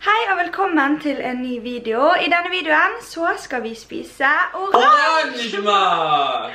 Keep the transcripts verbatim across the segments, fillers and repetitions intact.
Hei og velkommen til en ny video. I denne videoen så skal vi spise oransjemat!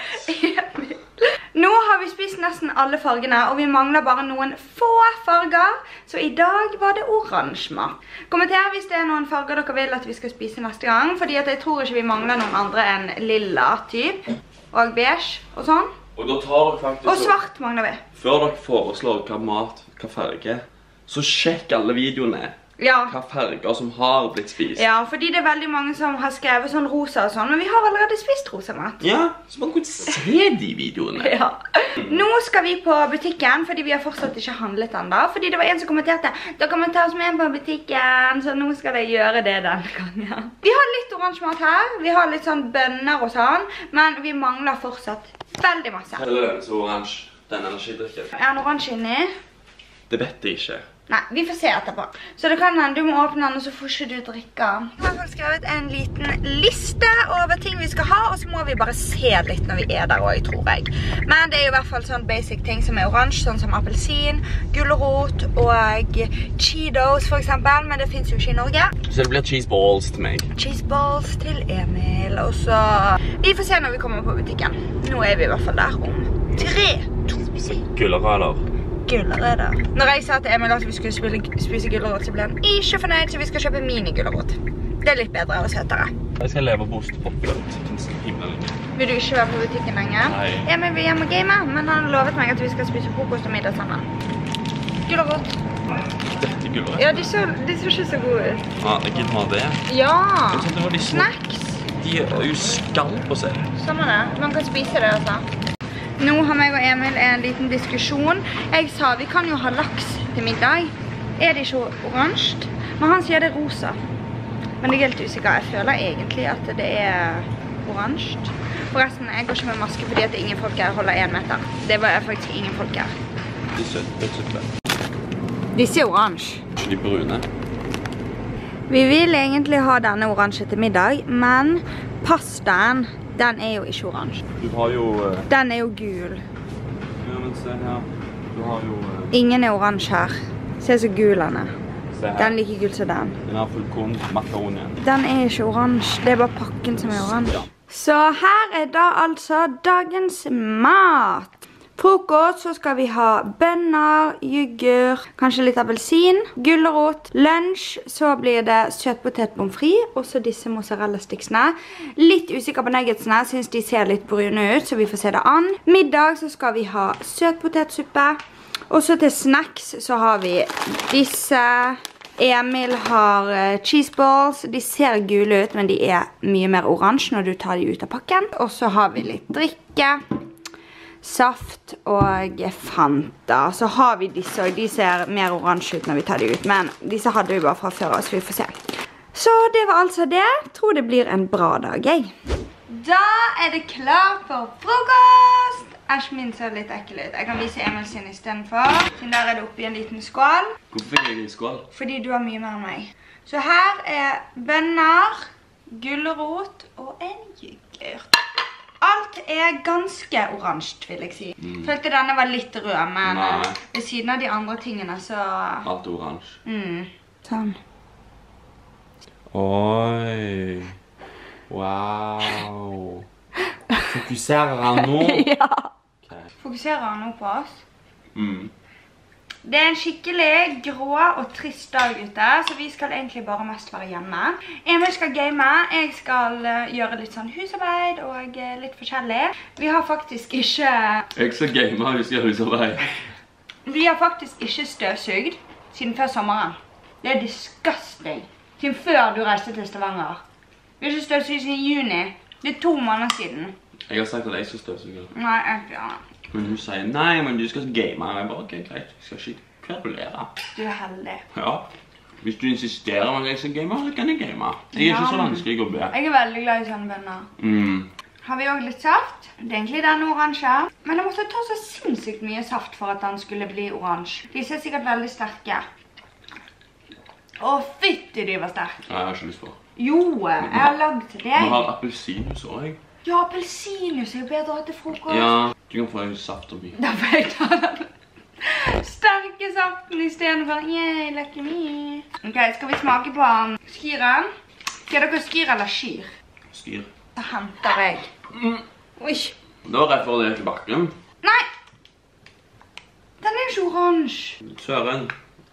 Nå har vi spist nesten alle fargene, og vi mangler bare noen få farger. Så i dag var det oransjemat. Kommenter hvis det er noen farger dere vil at vi skal spise neste gang, fordi at jeg tror ikke vi mangler noen andre enn lilla typ, og beige og sånn. Og da tar dere faktisk... Og svart mangler vi. Før dere foreslår hva mat, hva farge, så sjekk alle videoene. Ja. Hva farger som har blitt spist. Ja, fordi det er veldig mange som har skrevet sånn rosa og sånn, men vi har allerede spist rosa mat. Ja, så man kan se de videoene. Ja. Nå skal vi på butikken, fordi vi har fortsatt ikke handlet enda. Fordi det var en som kommenterte, da kan man ta oss med på butikken, så nå skal jeg gjøre det denne gangen. Vi har litt oransje mat her, vi har litt sånn bønner og sånn, men vi mangler fortsatt veldig masse. Eller den så oransje, den energidrikken. Er den oransje inni? Det vet jeg ikke. Nei, vi får se etterpå. Så det kan hende, du må åpne den, og så får ikke du drikke. Jeg har faktisk skrevet en liten liste over ting vi skal ha, og så må vi bare se litt når vi er der også, tror jeg. Men det er jo i hvert fall sånn basic ting som er oransje, sånn som appelsin, gulrot og Cheetos for eksempel, men det finnes jo ikke i Norge. Så det blir cheese balls til meg. Cheese balls til Emil, og så... Vi får se når vi kommer på butikken. Nå er vi i hvert fall der om tre, to, Gulrøtter. Gulrøtter. Når jeg sa til Emil at vi skulle spise, spise gulrot, så ble han ikke fornøyd, så vi skal kjøpe mini-gulrot. Det er litt bedre og søtere. Jeg skal leve på ostepoppløt. Himla lenge. Vil du ikke være på butikken lenger? Nei. Emil vil hjem og game, men han lovet meg at vi skal spise frokost og middag sammen. Gulrot. Dette er gulrøtter. Ja, de så, de så ikke så gode ut. Ja, jeg gidder ha det. Ja. Jeg synes det var de små. Snacks. De er jo skall på seg. Sånn er det. Man kan spise det altså. Nå har meg og Emil en liten diskusjon. Jeg sa vi kan jo ha laks til middag. Er det ikke oransje? Men han sier det er rosa. Men det er helt usikker. Jeg føler egentlig at det er oransje. Forresten, jeg går ikke med maske fordi at ingen folk her holder en meter. Det var faktisk ingen folk her. De søtte, søtte. Disse er oransje. De brune. Vi vil egentlig ha denne oransje til middag, men pastaen, den er jo ikke oransje. Du har jo... Uh... Den er jo gul. Ja, men se her. Du har jo... Uh... Ingen er oransje her. Se så gul den er. Se her. Den er like gul som den. Den har fullkorn makaronien. Den er ikke oransje. Det er bare pakken som er oransje. Så her er da altså dagens mat. Frokost så skal vi ha bønner, yoghurt, kanskje litt appelsin, gulrot. Lunsj så blir det søtpotet pommes frites, og så disse mozzarella-stiksene. Litt usikker på nuggetsene, synes de ser litt brune ut, så vi får se det an. Middag så skal vi ha søtpotetsuppe. Og så til snacks så har vi disse. Emil har cheese balls. De ser gule ut, men de er mye mer oransje når du tar de ut av pakken. Og så har vi litt drikke. Saft og Fanta. Så har vi disse, og de ser mer oransje ut når vi tar de ut. Men disse hadde vi bare fra før, så vi får se. Så det var altså det. Jeg tror det blir en bra dag, jeg. Da er det klart for frokost. Æsj, min ser litt ekkel ut. Jeg kan vise Emil sin i stedet for. Siden der er det oppi en liten skål. Hvorfor fikk jeg en skål? Fordi du har mye mer enn meg. Så her er bønner, gulrot og en yoghurt. Alt er ganske oransje, vil jeg si. Mm. Følte denne var litt rød, men Nei. ved siden av de andre tingene, så... Alt er oransje. Mm. Sånn. Oi. Wow. Fokuserer han nå? Ja. Okay. Fokuserer han nå på oss? Mm. Det er en skikkelig grå og trist dag ute, så vi skal egentlig bare mest være hjemme. Emil skal game, jeg skal uh, gjøre litt sånn husarbeid og uh, litt forskjellig. Vi har faktisk ikke... Jeg skal game, vi skal gjøre husarbeid. Vi har faktisk ikke støvsugd siden før sommeren. Det er disgusting. Siden før du reiste til Stavanger. Vi har ikke støvsugd siden juni. Det er to måneder siden. Jeg har sagt at jeg skal støvsuge. Nei, jeg ikke gjør det. Men hun sier, nei, men du skal game. Jeg bare, ok, greit, jeg skal ikke kverulere. Du er heldig. Ja. Hvis du insisterer om at jeg skal game, så kan jeg game. Jeg er ikke så vanskelig å be. Jeg er veldig glad i sånne bønner. Mm. Har vi også litt saft. Det er egentlig den oransje. Men jeg måtte ta så sinnssykt mye saft for at den skulle bli oransje. De ser sikkert veldig sterke. Å, fytti de var sterke. Nei, jeg har ikke lyst på. Jo, jeg har lagd til deg. Vi har appelsinjuice også, jeg. Ja, appelsinjuice er jo bedre til frokost. Ja, du kan få en saft oppi. Da får jeg ta den sterke saften i stedet for, yay, lucky me. Ok, skal vi smake på skyren? Skal dere skyr eller skyr? Skyr. Da henter jeg. Mm. Oi. Da refererer det til bakken. Nei! Den er ikke oransje. Søren.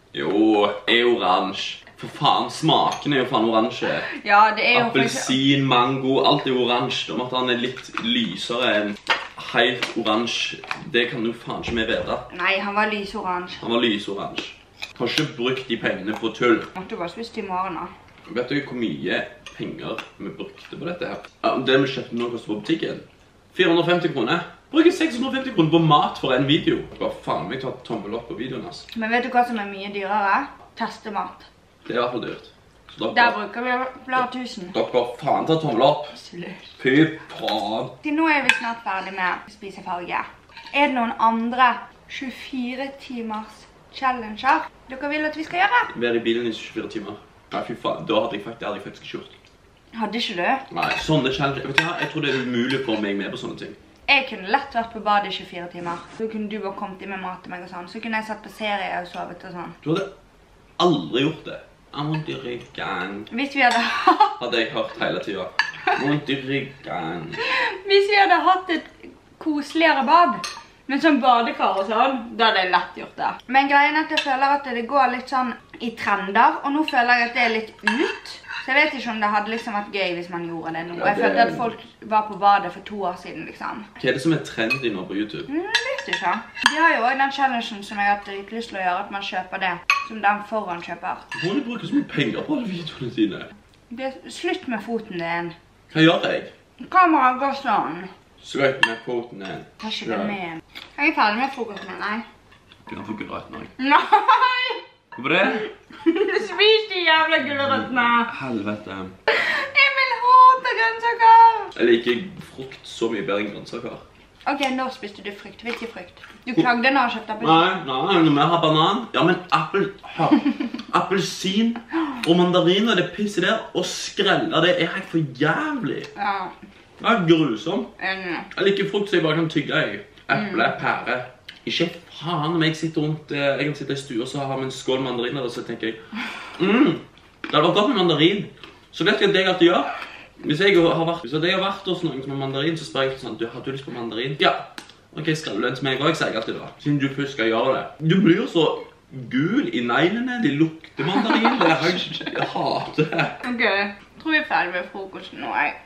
Jo, er oransje. For faen, smaken er jo faen oransje. Ja, det er jo... Appelsin, mango, alt er oransje. Om at han er litt lysere enn helt oransje, det kan du faen ikke mer vite. Nei, han var lysoransje. Han var lysoransje. Har ikke brukt de pengene på tull. Måtte bare spist i morgen da. Vet du hvor mye penger vi brukte på dette her? Ja, det vi kjøpte nå koster på butikken. fire hundre og femti kroner. Bruker seks hundre og femti kroner på mat for en video. Hva faen, jeg tar tommel opp på videoen, ass. Men vet du hva som er mye dyrere? Testemat. Det er i hvert fall dyrt. Så dere, Der bruker vi flere tusen. dere faen tar tommel opp. Slutt. Fy faen. Nå er vi snart ferdig med spisefarge. Er det noen andre tjuefire timers challenger dere vil at vi skal gjøre? Være i bilen i tjuefire timer. Nei, fy faen, da hadde jeg faktisk, det hadde jeg faktisk ikke gjort. Hadde ikke du? Nei, sånne challenger, vet du hva, jeg tror det er umulig for meg med på sånne ting. Jeg kunne lett vært på badet i tjuefire timer. Så kunne du bare kommet inn med mat til meg og sånn. Så kunne jeg satt på serie og sovet og sånn. Du hadde aldri gjort det. Jeg må i ryggen. Hvis vi hadde Hadde jeg hørt hele tiden. Vondt i ryggen. Hvis vi hadde hatt et koseligere bad, med sånn badekar og sånn, da hadde jeg lett gjort det. Men greien er at jeg føler at det går litt sånn i trender, og nå føler jeg at det er litt ut. Så jeg vet ikke om det hadde liksom vært gøy hvis man gjorde det nå. Jeg følte at folk var på badet for to år siden, liksom. Hva er det som er trendy nå på YouTube? Mm, jeg vet ikke. De har jo også den challengen som jeg har hatt lyst til å gjøre, at man kjøper det, som den foran kjøper. Hvordan bruker så mye penger på alle videoene dine? Det er slutt med foten din. Hva gjør jeg? Kameraet går sånn. Slutt med foten din. Ta ikke det med. Jeg er ferdig med frokosten min, nei. Du kan få grøten også. Nei! Hvorfor det? Spis de jævla gulrøttene. Helvete. Emil hater grønnsaker. Jeg liker frukt så mye bedre enn grønnsaker. Ok, nå spiste du frukt. Hvilken frukt? Du klagde når jeg kjøpte appelsin. Nei, nei, når vi har banan. Ja, men appel, hør. Appelsin og mandariner, det pisser der, og skrella, det er helt for jævlig. Ja. Det er grusom. Enig. Jeg liker frukt så jeg bare kan tygge jeg. Eple, pære. Ikke faen om jeg sitter rundt, jeg kan sitte i stua og så har vi en skål mandariner, og så tenker jeg, mm, det hadde vært godt med mandarin. Så vet jeg at det jeg alltid gjør. Hvis jeg har vært, hvis jeg har vært hos noen med mandarin, så spør jeg sånn, du, har du lyst på mandarin? Ja. Ok, skal du den til meg også, sier jeg alltid da. Siden du først skal gjøre det. Du blir så gul i neglene, de lukter mandarin, det er høyt, jeg hater det. Ok, jeg tror vi er ferdig med frokosten nå, jeg.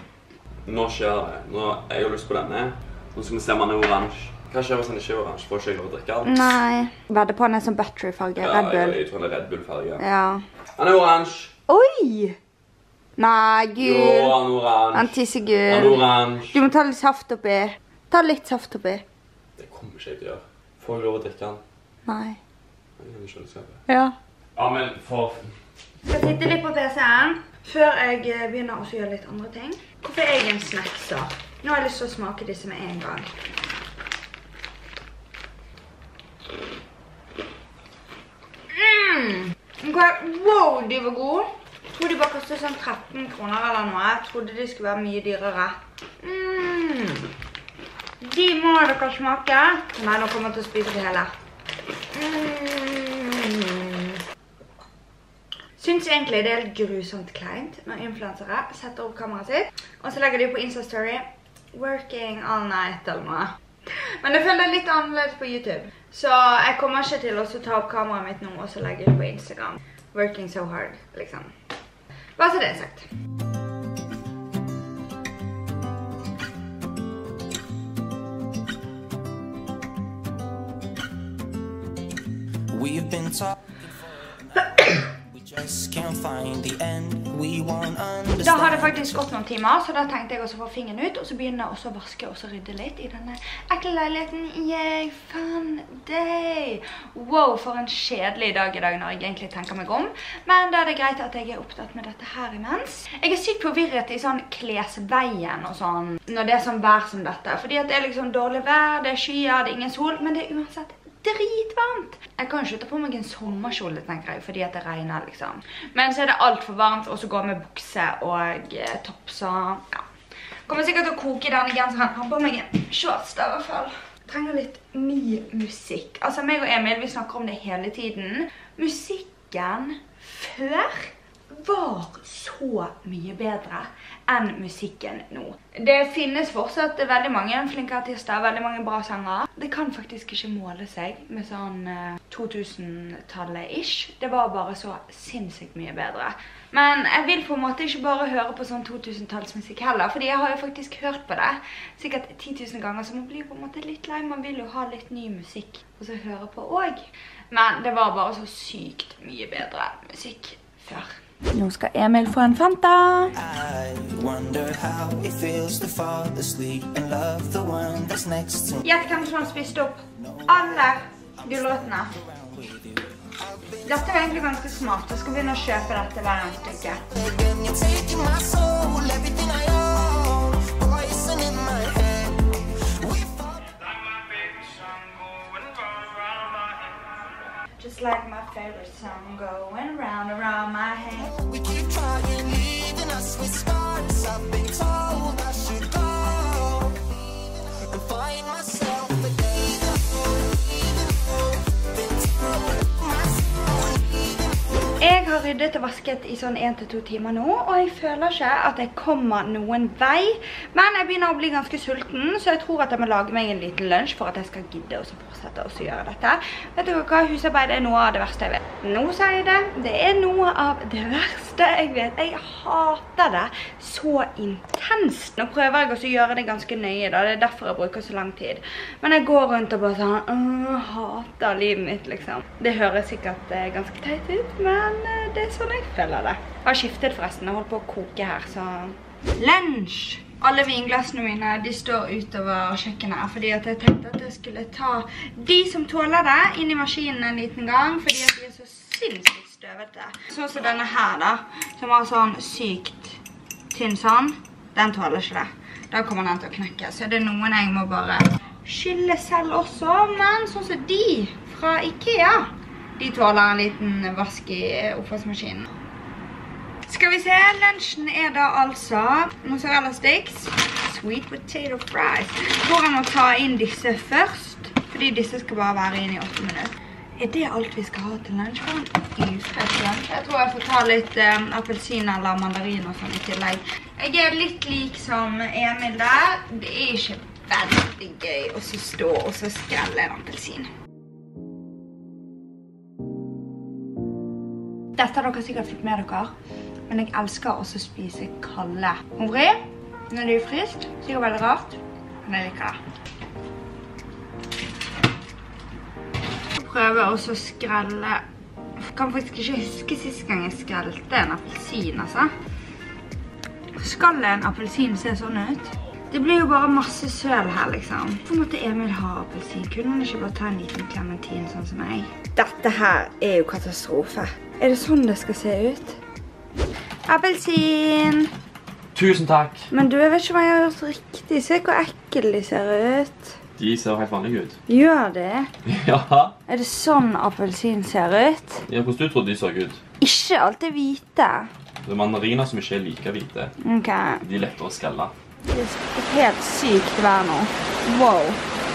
Nå skjer det. Nå har jeg lyst på denne. Nå skal vi se om han er oransje. Hva skjer hvis han ikke er oransje? Får ikke jeg lov å drikke den? Nei. Vedder på han er som battery-farge, Red Bull. Ja, jeg, jeg tror han er Red Bull-farge. Ja. Han er oransje. Oi! Nei, gul. Jo, han er oransje. Han tisser gul. Han er oransje. Du må ta litt saft oppi. Ta litt saft oppi. Det kommer ikke jeg til å gjøre. Får jeg lov å drikke den? Nei. Jeg kan ikke skjønne. Ja. Ja, men for... Jeg skal sitte litt på P C-en før jeg begynner å gjøre litt andre ting. Hvorfor er jeg en snackser? Nå har jeg lyst til å smake disse med en gang. Mm. Okay. Wow, de var gode. Jeg tror de bare kostet sånn tretten kroner eller noe. Jeg trodde de skulle være mye dyrere. Mm. De må dere smake. Nei, nå kommer jeg til å spise det hele. Mm. Synes egentlig det er litt grusomt kleint når influensere setter opp kameraet sitt, og så legger de på Insta-story working all night eller noe. Men jeg føler det litt annerledes på YouTube. Så jeg kommer ikke til å ta opp kameraet mitt nå og så legge det på Instagram. Working so hard, liksom. Bare så det er sagt. We've been talking we just can't find the end. We won't understand. Da har det faktisk gått noen timer, så da tenkte jeg også få fingeren ut, og så begynne også å vaske og så rydde litt i denne ekle leiligheten. Jeg fant deg! Wow, for en kjedelig dag i dag når jeg egentlig tenker meg om. Men da er det greit at jeg er opptatt med dette her imens. Jeg er sykt forvirret i sånn klesveien og sånn, når det er sånn vær som dette. Fordi at det er liksom dårlig vær, det er skyer, det er ingen sol, men det er uansett dritvarmt. Jeg kan jo ikke ta på meg en sommerkjole, tenker jeg, fordi at det regner, liksom. Men så er det alt for varmt, og så går med bukse og eh, topp, så ja. Kommer sikkert til å koke i denne genseren. Jeg har på meg en shorts der i hvert fall. Jeg trenger litt ny musikk. Altså, meg og Emil, vi snakker om det hele tiden. Musikken før var så mye bedre enn musikken nå. Det finnes fortsatt veldig mange flinke artister, veldig mange bra sanger. Det kan faktisk ikke måle seg med sånn to tusen-tallet-ish. Det var bare så sinnssykt mye bedre. Men jeg vil på en måte ikke bare høre på sånn to tusen-tallsmusikk heller, fordi jeg har jo faktisk hørt på det sikkert ti tusen ganger, så man blir på en måte litt lei. Man vil jo ha litt ny musikk og så høre på også. Men det var bare så sykt mye bedre musikk før. Nå skal Emil få en Fanta. Gjett hvem som har spist opp alle gulrøttene. Dette var egentlig ganske smart. Jeg skal begynne å kjøpe dette hver en stykke. Just like my favorite song going round around my head. We keep trying, leaving us with scars. I've been told I should go and find myself again. Jeg har ryddet og vasket i sånn en til to timer nå, og jeg føler ikke at jeg kommer noen vei. Men jeg begynner å bli ganske sulten, så jeg tror at jeg må lage meg en liten lunsj for at jeg skal gidde og så fortsette å gjøre dette. Vet dere hva? Husarbeid er noe av det verste jeg vet. Nå sier jeg det. Det er noe av det verste jeg vet. Jeg hater det så intenst. Nå prøver jeg også å gjøre det ganske nøye da. Det er derfor jeg bruker så lang tid. Men jeg går rundt og bare sånn, åh, hater livet mitt liksom. Det høres sikkert ganske teit ut, men det er sånn jeg føler det. Jeg har skiftet forresten, jeg holdt på å koke her, så... Lunsj! Alle vinglassene mine, de står utover kjøkkenet, fordi at jeg tenkte at jeg skulle ta de som tåler det inn i maskinen en liten gang, fordi at de er så sinnssykt støvete. Sånn som denne her da, som har sånn sykt tynn sånn, den tåler ikke det. Da kommer den til å knekke, så det er noen jeg må bare skylle selv også, men sånn som de fra Ikea, de tåler en liten vask i oppvaskmaskinen. Skal vi se, lunsjen er da altså mozzarella sticks, sweet potato fries. Jeg tror jeg må ta inn disse først, fordi disse skal bare være inn i åtte minutter. Er det alt vi skal ha til lunsj? For en ufresh lunsj. Jeg tror jeg får ta litt um, appelsin eller mandarin og sånn i tillegg. Jeg er litt lik som Emil der. Det er ikke veldig gøy å stå og så skrelle en appelsin. Dette har dere sikkert fått med dere, men jeg elsker også å spise kalde pommes når det er fryst. Sikkert veldig rart, men jeg liker det. Jeg prøver også å skrelle. Jeg kan faktisk ikke huske sist gang jeg skrelte en appelsin, altså. Skal en appelsin se sånn ut? Det blir jo bare masse søl her, liksom. Hvorfor måtte Emil ha appelsin? Kunne han ikke bare ta en liten clementin sånn som meg? Dette her er jo katastrofe. Er det sånn det skal se ut? Appelsin! Tusen takk! Men du, jeg vet ikke hva jeg har gjort riktig. Se hvor ekkel de ser ut. De ser helt vanlige ut. Gjør det? Ja. Er det sånn appelsin ser ut? Ja, hvordan du trodde de så ut? Ikke alltid hvite. Det er mandariner som ikke er like hvite. Ok. De er lettere å skrelle. Det er helt sykt vær nå. Wow.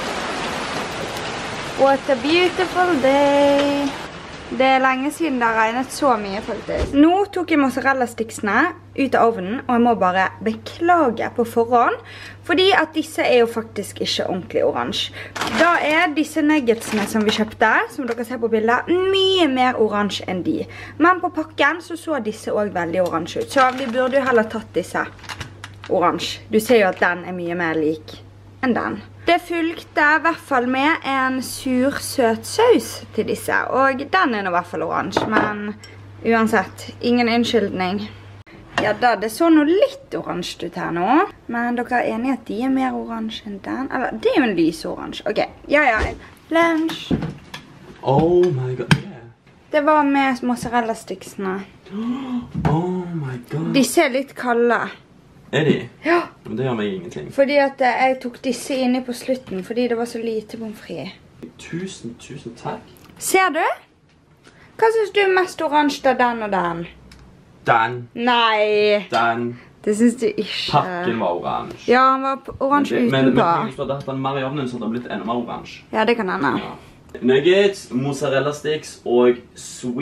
What a beautiful day. Det er lenge siden det har regnet så mye faktisk. Nå tok jeg mozzarella sticksene ut av ovnen, og jeg må bare beklage på forhånd, fordi at disse er jo faktisk ikke ordentlig oransje. Da er disse nuggetsene som vi kjøpte, som dere ser på bildet, mye mer oransje enn de. Men på pakken så så disse også veldig oransje ut, så vi burde jo heller tatt disse oransje. Du ser jo at den er mye mer lik enn den. Det fulgte i hvert fall med en sur-søt saus til disse, og den er nå i hvert fall oransje, men uansett, ingen unnskyldning. Ja da, det så noe litt oransje ut her nå, men dere er enige at de er mer oransje enn den? Eller, det er jo en lys oransje. Ok, ja ja, lunsj. Oh my god, yeah. Det var med mozzarella sticksene. Oh my god. De ser litt kalde. Er de? Ja. Men det gjør meg ingenting. Fordi at jeg tok disse inne på slutten, fordi det var så lite pommes frites. Tusen, tusen takk. Ser du? Hva synes du er mest oransje av den og den? Den. Nei. Den. Det synes du ikke. Pakken var oransje. Ja, han var oransje utenpå. Men hvis du hadde hatt den mer i ovnen, så hadde det blitt enda mer oransje. Ja, det kan hende. Ja. Nuggets, mozzarella sticks og sweet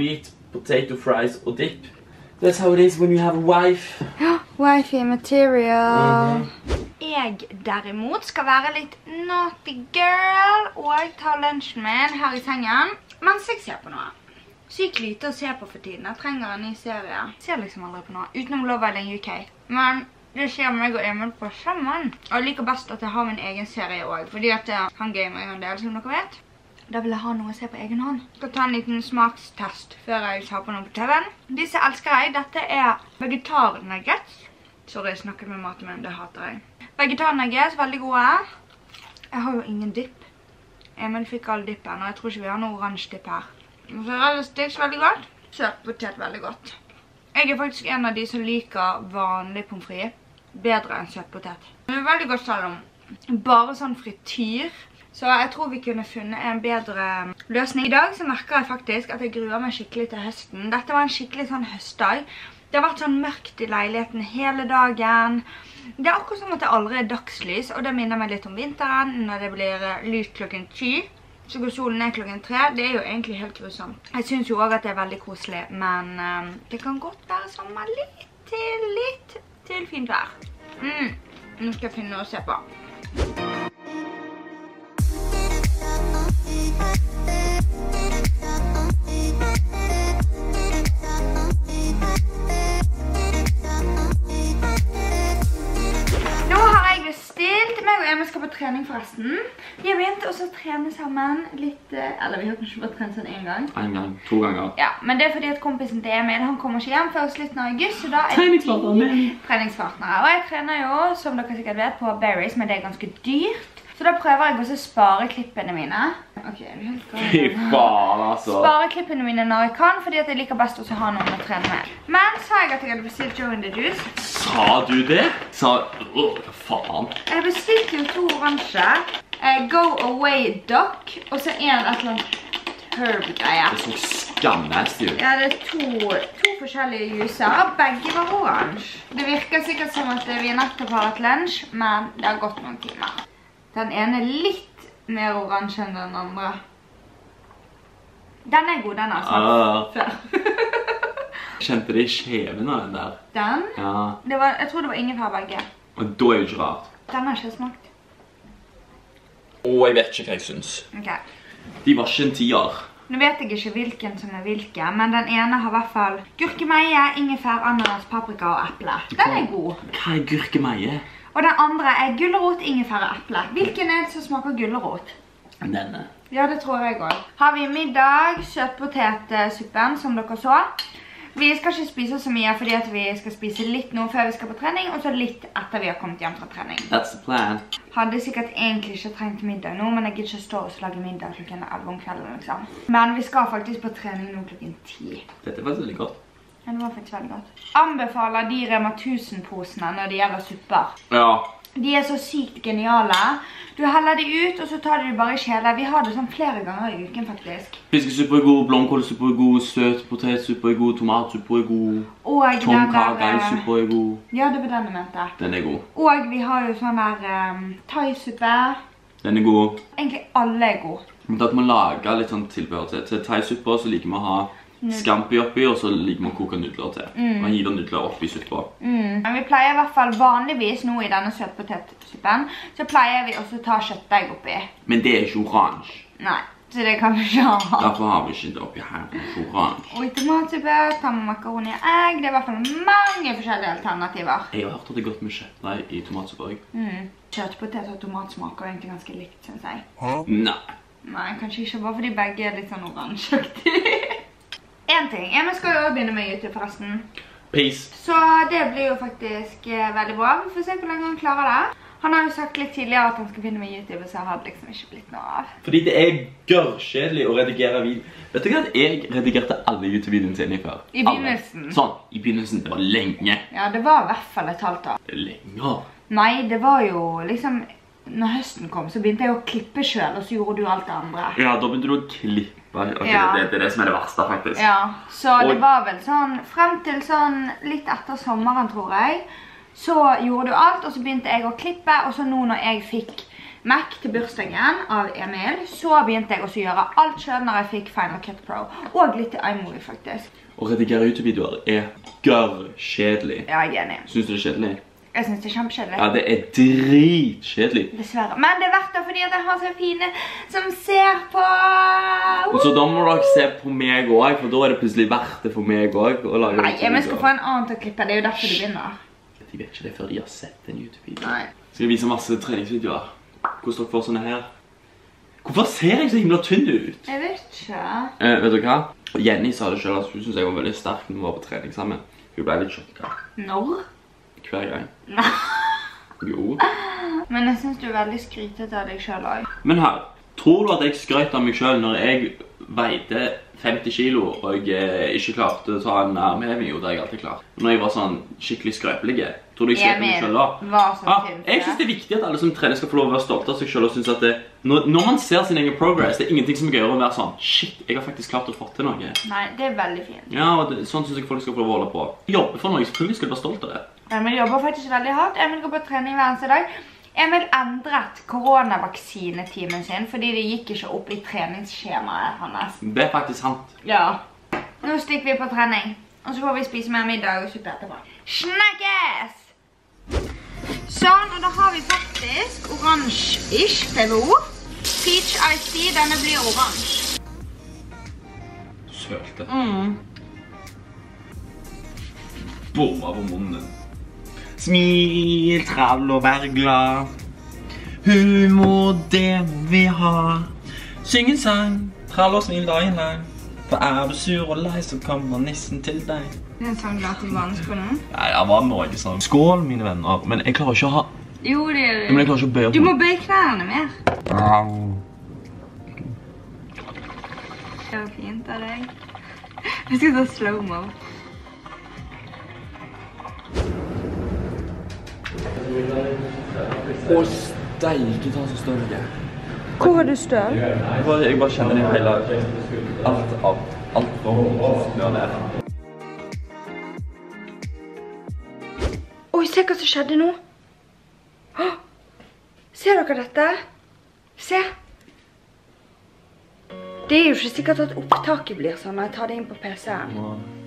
potato fries og dip. That's how it is when you have a wife. Ja, wifi material. Mm-hmm. Jeg derimot skal være litt naughty girl og ta lunsjen min her i sengen mens jeg ser på noe. Sykt lite å se på for tiden. Jeg trenger en ny serie. Jeg ser liksom aldri på noe, utenom Love Island U K. Men det skjer meg og Emil på sammen. Og jeg liker best at jeg har min egen serie også, fordi at han gamer en del, som dere vet. Da vil jeg ha noe å se på egen hånd. Jeg skal ta en liten smakstest før jeg tar på noe på T V-en. Disse elsker jeg. Dette er vegetar-nuggets. Sorry, jeg snakker med maten min, det hater jeg. Vegetar-nuggets, veldig gode. Jeg har jo ingen dipp. Emil fikk all dippen, og jeg tror ikke vi har noe oransje dipp her. Så er det sticks veldig godt. Søt potet veldig godt. Jeg er faktisk en av de som liker vanlig pommes frites bedre enn søt potet. Det er veldig godt selv om bare sånn frityr. Så jeg tror vi kunne funnet en bedre løsning. I dag så merker jeg faktisk at jeg gruer meg skikkelig til høsten. Dette var en skikkelig sånn høstdag. Det har vært sånn mørkt i leiligheten hele dagen. Det er akkurat som at det aldri er dagslys, og det minner meg litt om vinteren når det blir lyst klokken ti. Så går solen ned klokken tre. Det er jo egentlig helt grusomt. Jeg synes jo også at det er veldig koselig, men um, det kan godt være sommer litt til, litt til fint vær. Mm. Nå skal jeg finne noe å se på. Vi skal på trening forresten. Vi har begynt også å trene sammen litt, eller vi har kanskje bare trent sånn en gang. En gang, to ganger. Ja, men det er fordi at kompisen til Emil, han kommer ikke hjem før slutten av august, så da er treningspartnere. treningspartnere. Og jeg trener jo, som dere sikkert vet, på Berries, men det er ganske dyrt. Så da prøver jeg også å spare klippene mine. Ok, er du helt gal? Fy faen, altså. Spare klippene mine når jeg kan, fordi at jeg liker best også å ha noen å trene med. Men sa jeg at jeg hadde bestilt Joe in the Juice. Sa du det? Sa... Åh, faen. Jeg bestilte jo to oransje. Eh, Go Away Duck, og så en et eller annet herb-greie. Det så skamnasty ut. Ja, det er to, to forskjellige juicer. Begge var oransje. Det virker sikkert som at vi nettopp har et lunsj, men det har gått noen timer. Den ene er litt mer oransje enn den andre. Den er god, den altså. Uh, Før. Kjente det i skjeven av den der? Den? Ja. Det var, jeg tror det var ingefær begge. Og da er jo ikke rart. Den har ikke smakt. Åh, jeg vet ikke hva jeg synes. Ok. De var ikke en tier. Nå vet jeg ikke hvilken som er hvilken, men den ene har i hvert fall gurkemeie, ingefær, ananas, paprika og eple. Den er god. Hva er gurkemeie? Og den andre er gullerot, ingefær og eple. Hvilken er det som smaker gullerot? Denne. Ja, det tror jeg også. Har vi middag, søtpotetsuppen, som dere så. Vi skal ikke spise så mye, fordi at vi skal spise litt nå før vi skal på trening, og så litt etter vi har kommet hjem fra trening. That's the plan. Hadde sikkert egentlig ikke trengt middag nå, men jeg gidder ikke stå og lage middag klokken elleve om kvelden, liksom. Men vi skal faktisk på trening nå klokken ti. Dette var veldig godt. Ja, det var faktisk veldig godt. Anbefaler de Rema tusen-posene når det gjelder supper. Ja. De er så sykt geniale. Du heller de ut, og så tar du de bare i kjele. Vi har det sånn flere ganger i uken, faktisk. Fiskesuppe er god, blomkålsuppe er god, søt potetsuppe er god, tomatsuppe er god. Og tomkakeisuppe er god. Ja, det var den jeg mente. Den er god. Og vi har jo sånn der um, thai-suppe. Den er god. Egentlig alle er god. Men da kan man lage litt sånn tilbehør til. Til thai-supper så liker man å ha scampi oppi, og så liker man å koke nudler til. Mm. Man gir den nudler oppi suppa. Mm. Men vi pleier i hvert fall vanligvis nå i denne søtpotetsuppen, så pleier vi også å ta kjøttdeig oppi. Men det er ikke oransje. Nei, så det kan vi ikke ha. Derfor har vi ikke det oppi her, det er ikke oransje. Og i tomatsuppe tar man makaroni og egg. Det er i hvert fall mange forskjellige alternativer. Jeg har hørt at det er godt med kjøttdeig i tomatsuppe også. Mm. Kjøttpotet og tomat smaker egentlig ganske likt, synes jeg. Hæ? Nei. Nei, kanskje ikke bare fordi begge er litt sånn oransjeaktig. En ting, jeg skal jo begynne med YouTube forresten. Peace. Så det blir jo faktisk eh, veldig bra. Vi får se hvor lenge han klarer det. Han har jo sagt litt tidligere at han skal begynne med YouTube, så har det liksom ikke blitt noe av. Fordi det er gørrkjedelig å redigere video. Vet du hva at jeg redigerte alle YouTube-videoene sine før? I begynnelsen? Alle. Sånn, i begynnelsen. Det var lenge. Ja, det var i hvert fall et halvt år. Lenger. Nei, det var jo liksom... Når høsten kom, så begynte jeg å klippe selv, og så gjorde du alt det andre. Ja, da begynte du å klippe. Okay, ja. det, det er det som er det verste, faktisk. Ja, så og... det var vel sånn, frem til sånn litt etter sommeren, tror jeg, så gjorde du alt, og så begynte jeg å klippe, og så nå når jeg fikk Mac til bursdagen av Emil. Så begynte jeg også å gjøre alt selv når jeg fikk Final Cut Pro. Og litt til iMovie faktisk. Å redigere YouTube-videoer er gørr kjedelig. Ja, jeg er enig. Synes du det er kjedelig? Jeg synes det er kjempekjedelig. Ja, det er dritkjedelig. Dessverre. Men det er verdt det fordi at jeg har så fine som ser på. Og så da må dere se på meg også, for da er det plutselig verdt det for meg også å lage. Nei, jeg skal få en annen til å klippe. Det er jo derfor du begynner. De vet ikke det før de har sett en YouTube-video. Nei. Skal jeg vise masse treningsvideoer? Hvordan dere får sånne her? Hvorfor ser jeg så himla tynn ut? Jeg vet ikke. Eh, vet du hva? Jenny sa det selv at hun synes jeg var veldig sterk når vi var på trening sammen. Hun ble litt sjokket. Når? Hver gang. Nei. Jo. Men jeg synes du er veldig skrytet av deg selv også. Men her, tror du at jeg skrøt av meg selv når jeg veide femti kilo og jeg ikke klarte å ta en armheving? Jo, det har jeg alltid klart. Når jeg var sånn skikkelig skrøpelig. Tror du jeg skrøt av meg selv da? Var så Ja, tynn. jeg synes det er viktig at alle som trener skal få lov å være stolte av seg selv og synes at det, når, når man ser sin egen progress, det er ingenting som er gøyere å være sånn shit, jeg har faktisk klart å få til noe. Nei, det er veldig fint. Ja, og det, sånn synes jeg folk skal få lov å holde på. Jobbe for noe, selvfølgelig skal du være stolt av det. Emil jobber faktisk veldig hardt. Emil går på trening hver eneste dag. Emil endret koronavaksinetimen sin, fordi det gikk ikke opp i treningsskjemaet hans. Det er faktisk sant. Ja. Nå stikker vi på trening, og så får vi spise mer middag og suppe etterpå. Snakkes! Sånn, og da har vi faktisk oransje-ish P V O. Peach Ice Tea, denne blir oransje. Sølte. Mm. Bomma på munnen. Smil, travl og vær glad. Humor, det må vi ha. Syng en sang, trall og smil dagen lang. For er du sur og lei, så kommer nissen til deg. Det er en sang da til barneskolen. Nei, det var noe sånn. Skål, mine venner. Men jeg klarer ikke å ha... Jo, det er det. Men jeg klarer ikke å bøye på. Du må bøye knærne mer. Det var fint av deg. Jeg skal ta slow-mo. Å, steike, ta så støl jeg er. Hvor har du støl? Jeg bare, jeg bare kjenner det hele... Alt av... Alt for snør ned. Oi, se hva som skjedde nå. Åh! Ser dere dette? Se. Det er jo ikke sikkert at opptaket blir sånn når jeg tar det inn på P C-en.